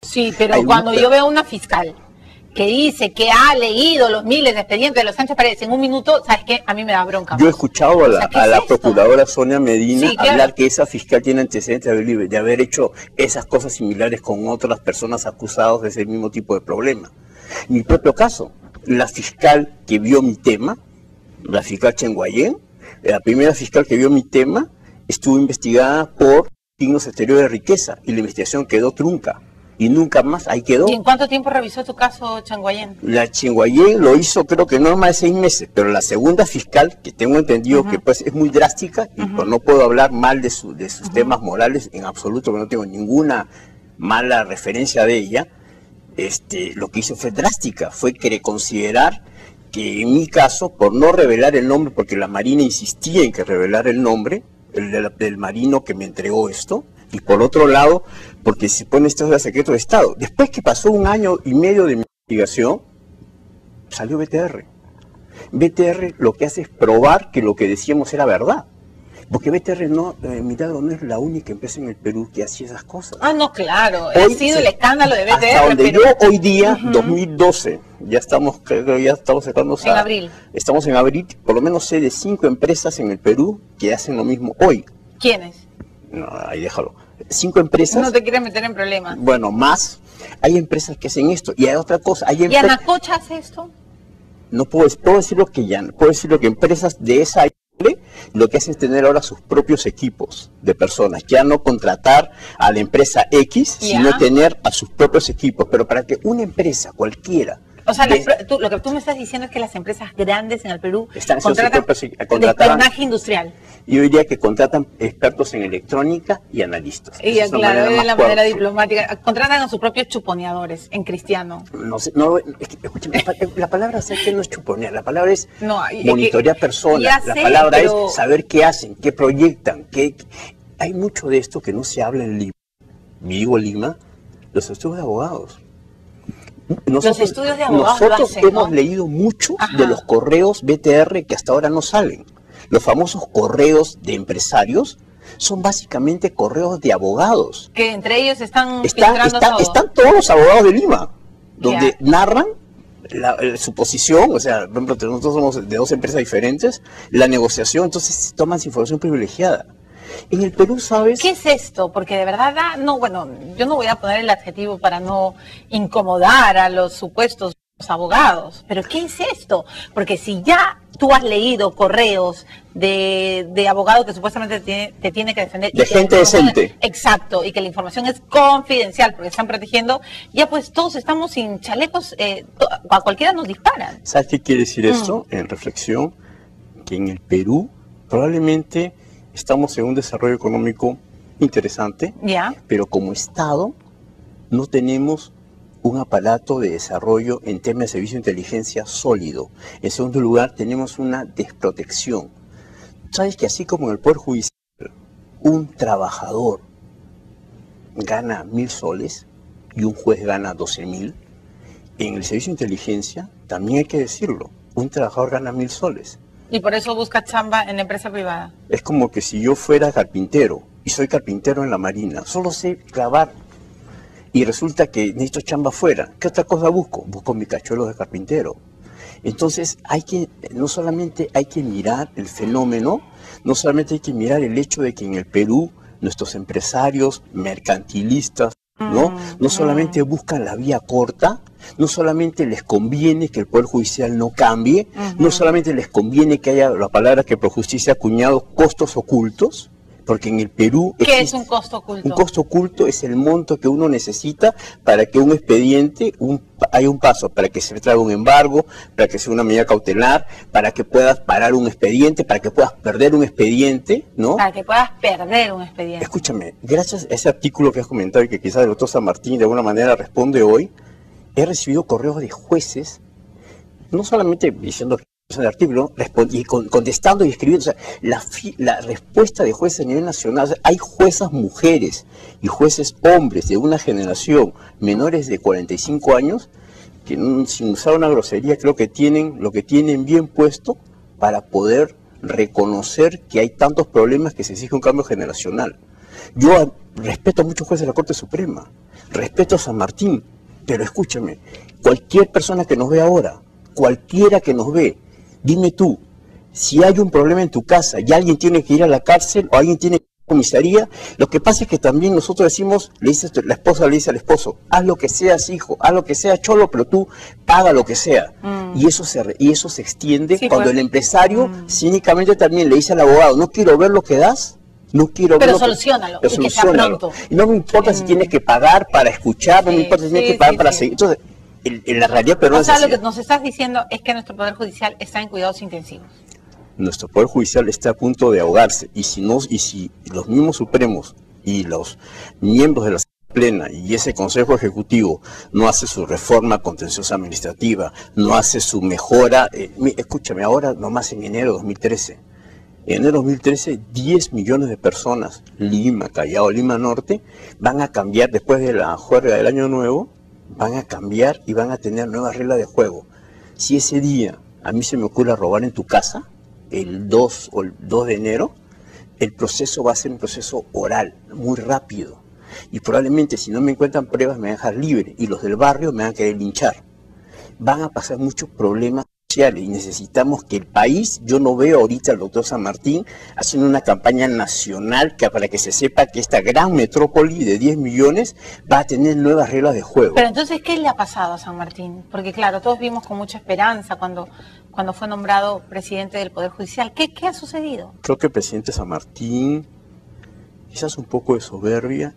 Sí, pero cuando yo veo una fiscal que dice que ha leído los miles de expedientes de los Sánchez Paredes en un minuto, ¿sabes qué? A mí me da bronca. Yo he escuchado a la procuradora Sonia Medina hablar que esa fiscal tiene antecedentes de haber hecho esas cosas similares con otras personas acusadas de ese mismo tipo de problema. Mi propio caso, la fiscal que vio mi tema, la fiscal Chen Guayén, la primera fiscal que vio mi tema, estuvo investigada por signos exteriores de riqueza y la investigación quedó trunca. Y nunca más, ahí quedó. ¿Y en cuánto tiempo revisó tu caso, Chen Guayén? La Chen Guayén lo hizo creo que no más de 6 meses, pero la segunda fiscal, que tengo entendido que pues es muy drástica, y pues no puedo hablar mal de sus temas morales en absoluto, porque no tengo ninguna mala referencia de ella, lo que hizo fue drástica, fue considerar que en mi caso, por no revelar el nombre, porque la Marina insistía en que revelara el nombre, del marino que me entregó esto, y por otro lado, porque se pone esto de secreto de Estado. Después que pasó 1 año y medio de investigación, salió BTR. BTR lo que hace es probar que lo que decíamos era verdad. Porque BTR Milagro no es la única empresa en el Perú que hacía esas cosas. Ah, no, claro. Ha sido el escándalo de BTR. Hasta donde yo hoy día, 2012, ya estamos cerrando. En abril. Estamos en abril, por lo menos sé de 5 empresas en el Perú que hacen lo mismo hoy. ¿Quiénes? No, ahí déjalo. 5 empresas. No te quieres meter en problemas. Bueno, más. Hay empresas que hacen esto. Y hay otra cosa. ¿Y Anacocha hace esto? No puedo decir lo que ya. Puedo decir lo que empresas de esa índole lo que hacen es tener ahora sus propios equipos de personas. Ya no contratar a la empresa X, sino tener a sus propios equipos. Pero para que una empresa cualquiera. O sea, lo que tú me estás diciendo es que las empresas grandes en el Perú contratan de espionaje industrial. Yo diría que contratan expertos en electrónica y analistas. Y claro, de la manera diplomática. Contratan a sus propios chuponeadores, en cristiano. No sé, escúchame, la palabra que no es chuponear, la palabra es monitorear personas, la palabra es saber qué hacen, qué proyectan, hay mucho de esto que no se habla en Lima. Digo Lima, los estudios de abogados. Nosotros hemos leído mucho de los correos BTR que hasta ahora no salen. Los famosos correos de empresarios son básicamente correos de abogados. Que entre ellos están todos los abogados de Lima, donde narran su posición, o sea, por ejemplo, nosotros somos de 2 empresas diferentes, la negociación, entonces toman información privilegiada. En el Perú, ¿sabes? ¿Qué es esto? Porque de verdad, yo no voy a poner el adjetivo para no incomodar a los supuestos abogados, pero ¿qué es esto? Porque si ya tú has leído correos de abogados que supuestamente te tiene que defender. De gente decente. Exacto, y que la información es confidencial porque están protegiendo, ya pues todos estamos sin chalecos, a cualquiera nos disparan. ¿Sabes qué quiere decir esto? En reflexión, que en el Perú probablemente estamos en un desarrollo económico interesante, pero como Estado no tenemos un aparato de desarrollo en temas de servicio de inteligencia sólido. En segundo lugar, tenemos una desprotección. ¿Sabes que así como en el Poder Judicial un trabajador gana 1.000 soles y un juez gana 12.000? En el servicio de inteligencia, también hay que decirlo, un trabajador gana 1.000 soles. Y por eso busca chamba en la empresa privada. Es como que si yo fuera carpintero, y soy carpintero en la Marina, solo sé clavar, y resulta que necesito chamba afuera. ¿Qué otra cosa busco? Busco mi cachuelo de carpintero. Entonces, no solamente hay que mirar el fenómeno, no solamente hay que mirar el hecho de que en el Perú nuestros empresarios mercantilistas no solamente buscan la vía corta, no solamente les conviene que el Poder Judicial no cambie, no solamente les conviene que haya, la palabra que Projusticia ha acuñado, costos ocultos, porque en el Perú... ¿Qué es un costo oculto? Un costo oculto es el monto que uno necesita para que un expediente, haya un paso, para que se traiga un embargo, para que sea una medida cautelar, para que puedas parar un expediente, para que puedas perder un expediente, ¿no? Para que puedas perder un expediente. Escúchame, gracias a ese artículo que has comentado y que quizás el doctor San Martín de alguna manera responde hoy, he recibido correos de jueces, no solamente diciendo el artículo, contestando y escribiendo, o sea, la respuesta de jueces a nivel nacional, o sea, hay juezas mujeres y jueces hombres de una generación menores de 45 años que sin usar una grosería creo que tienen lo que tienen bien puesto para poder reconocer que hay tantos problemas que se exige un cambio generacional. Yo respeto a muchos jueces de la Corte Suprema, respeto a San Martín, pero escúchame, cualquier persona que nos ve ahora, cualquiera que nos ve, dime tú, si hay un problema en tu casa y alguien tiene que ir a la cárcel o alguien tiene que ir a la comisaría, lo que pasa es que también nosotros decimos, la esposa le dice al esposo, haz lo que seas hijo, haz lo que sea cholo, pero tú paga lo que sea. Y eso se extiende cuando el empresario cínicamente también le dice al abogado, no quiero ver lo que das, no quiero pero solucionalo, y que sea pronto. Y no me importa si tienes que pagar para escuchar, no me importa si tienes que pagar para seguir. Entonces, en la realidad peruana... O sea, lo que nos estás diciendo es que nuestro Poder Judicial está en cuidados intensivos. Nuestro Poder Judicial está a punto de ahogarse, y si los mismos supremos y los miembros de la Plena y ese Consejo Ejecutivo no hace su reforma contenciosa administrativa, no hace su mejora, escúchame, ahora nomás en enero de 2013, en enero de 2013 10 millones de personas, Lima, Callao, Lima Norte, van a cambiar después de la juerga del Año Nuevo, van a cambiar y van a tener nuevas reglas de juego. Si ese día a mí se me ocurre robar en tu casa, el 2 de enero, el proceso va a ser un proceso oral, muy rápido. Y probablemente si no me encuentran pruebas me van a dejar libre y los del barrio me van a querer linchar. Van a pasar muchos problemas sociales y necesitamos que el país, yo no veo ahorita al doctor San Martín haciendo una campaña nacional para que se sepa que esta gran metrópoli de 10 millones va a tener nuevas reglas de juego. Pero entonces, ¿qué le ha pasado a San Martín? Porque claro, todos vimos con mucha esperanza cuando fue nombrado presidente del Poder Judicial. ¿Qué ha sucedido? Creo que el presidente San Martín quizás un poco de soberbia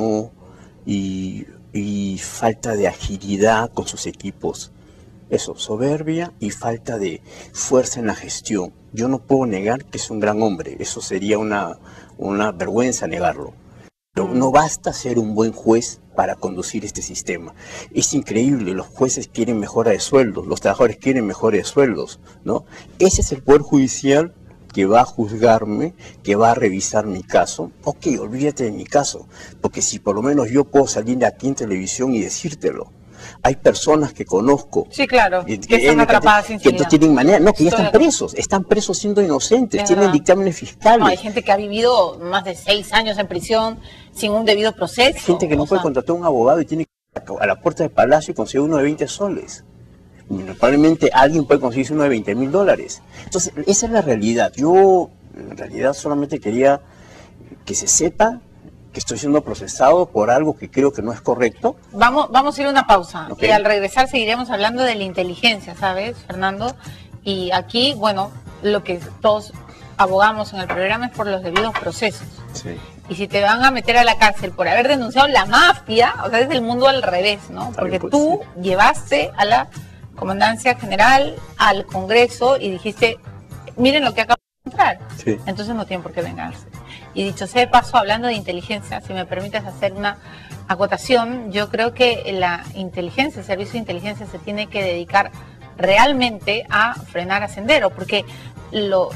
y falta de agilidad con sus equipos. Eso, soberbia y falta de fuerza en la gestión. Yo no puedo negar que es un gran hombre, eso sería una vergüenza negarlo. Pero no basta ser un buen juez para conducir este sistema. Es increíble, los jueces quieren mejora de sueldos, los trabajadores quieren mejora de sueldos, ¿no? Ese es el Poder Judicial que va a juzgarme, que va a revisar mi caso. Ok, olvídate de mi caso, porque si por lo menos yo puedo salir aquí en televisión y decírtelo. Hay personas que conozco. Sí, claro, que están atrapadas sin salida. Que no tienen manera, no, que ya están presos siendo inocentes, tienen dictámenes fiscales. No, hay gente que ha vivido más de 6 años en prisión sin un debido proceso. Hay gente que no puede contratar a un abogado y tiene que ir a la puerta del palacio y conseguir uno de 20 soles. Probablemente alguien puede conseguirse uno de $20.000. Entonces, esa es la realidad. Yo, en realidad, solamente quería que se sepa que estoy siendo procesado por algo que creo que no es correcto. Vamos a ir a una pausa. Okay. Y al regresar seguiremos hablando de la inteligencia, ¿sabes, Fernando? Y aquí, bueno, lo que todos abogamos en el programa es por los debidos procesos. Sí. Y si te van a meter a la cárcel por haber denunciado la mafia, o sea, es el mundo al revés, ¿no? Porque tú llevaste a la Comandancia General, al Congreso y dijiste, miren lo que acabo de encontrar. Sí. Entonces no tienen por qué vengarse. Y dicho sea de paso, hablando de inteligencia, si me permites hacer una acotación, yo creo que la inteligencia, el servicio de inteligencia se tiene que dedicar realmente a frenar a Sendero, porque no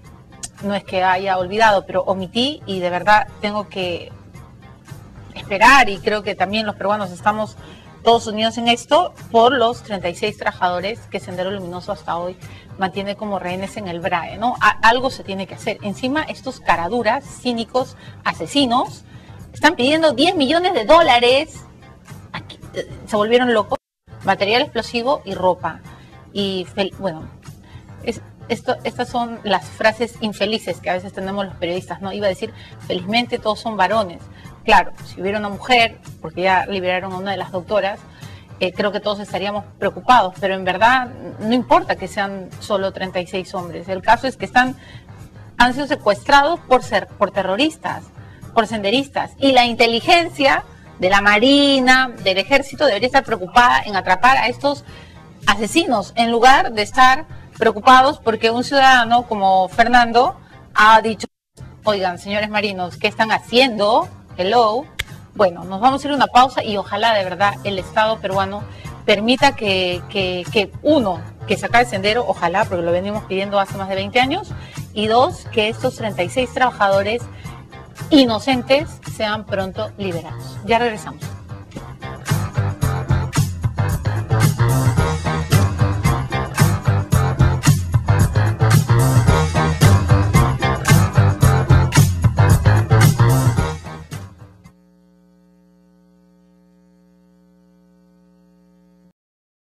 es que haya olvidado, pero omití y de verdad tengo que esperar, y creo que también los peruanos estamos todos unidos en esto, por los 36 trabajadores que Sendero Luminoso hasta hoy mantiene como rehenes en el BRAE, ¿no? Algo se tiene que hacer. Encima, estos caraduras, cínicos, asesinos, están pidiendo $10 millones. Aquí, se volvieron locos. Material explosivo y ropa. Y, bueno, estas son las frases infelices que a veces tenemos los periodistas, ¿no? Iba a decir, felizmente todos son varones. Claro, si hubiera una mujer, porque ya liberaron a una de las doctoras, creo que todos estaríamos preocupados, pero en verdad no importa que sean solo 36 hombres. El caso es que han sido secuestrados por terroristas, por senderistas, y la inteligencia de la Marina, del Ejército, debería estar preocupada en atrapar a estos asesinos, en lugar de estar preocupados porque un ciudadano como Fernando ha dicho, oigan, señores marinos, ¿qué están haciendo? Hello. Bueno, nos vamos a ir a una pausa y ojalá de verdad el Estado peruano permita que se acabe Sendero, ojalá, porque lo venimos pidiendo hace más de 20 años, y 2, que estos 36 trabajadores inocentes sean pronto liberados. Ya regresamos.